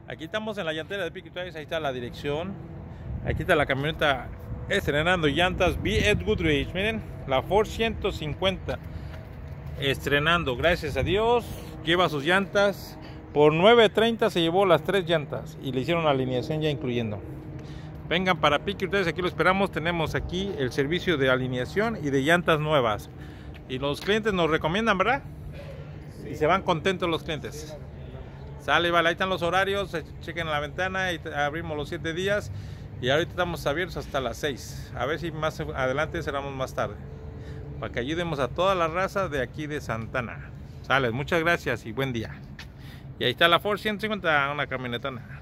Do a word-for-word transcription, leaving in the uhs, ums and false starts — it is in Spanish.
Aquí estamos en la llantera de Picky Tires, ahí está la dirección. Aquí está la camioneta estrenando llantas B. Ed Goodrich. Miren, la Ford ciento cincuenta estrenando, gracias a Dios. Lleva sus llantas. Por nueve treinta se llevó las tres llantas y le hicieron la alineación ya incluyendo. Vengan para Picky Tires, aquí lo esperamos. Tenemos aquí el servicio de alineación y de llantas nuevas. Y los clientes nos recomiendan, ¿verdad? Sí. Y se van contentos los clientes. Sale, vale, ahí están los horarios, chequen la ventana y abrimos los siete días y ahorita estamos abiertos hasta las seis. A ver si más adelante cerramos más tarde, para que ayudemos a toda la raza de aquí de Santana. Sale, muchas gracias y buen día. Y ahí está la Ford ciento cincuenta, una camionetona.